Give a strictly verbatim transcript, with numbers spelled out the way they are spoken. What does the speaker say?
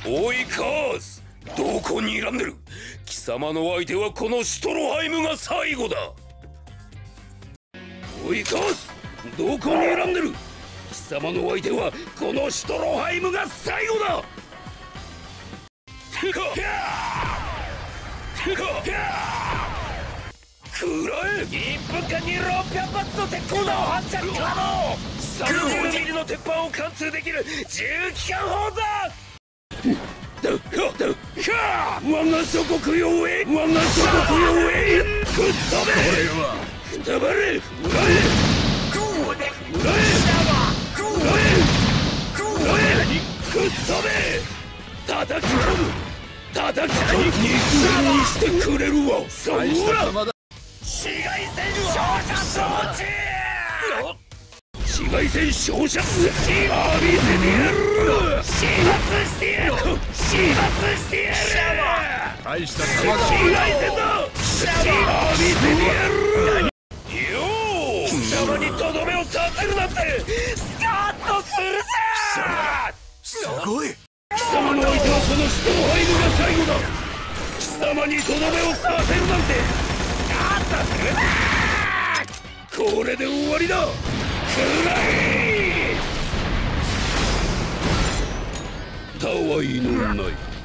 おいカース、どこに睨んでる。貴様の相手はこのシュトロハイムが最後だ。おいカース、どこに睨んでる。貴様の相手はこのシュトロハイムが最後だ。くらえ。いっぷんかんにろっぴゃくはつの鉄鋼弾を発射可能。さんじゅうミリの鉄板を貫通できる重機関砲だ。だはだは我が祖国よへ、我が祖国よへ、吹っ飛べ。くたばれ。裏へ裏へ裏へ裏へ吹っ飛べ。叩き込む叩き込む。肉にしてくれるわ。そら紫外線照射装置。紫外線照射スキー浴びせてやる。始末してやる。始末してやる。大した玉だ。紫外線だ。スキー浴びせてやる。よー、貴様にとどめをさせるなんてスカッとするぜ。すごい。貴様の相手はこのシュトロハイムが最後だ。貴様にとどめをさせるなんてスカッとするぜ。これで終わりだ。くらえ。たわいのない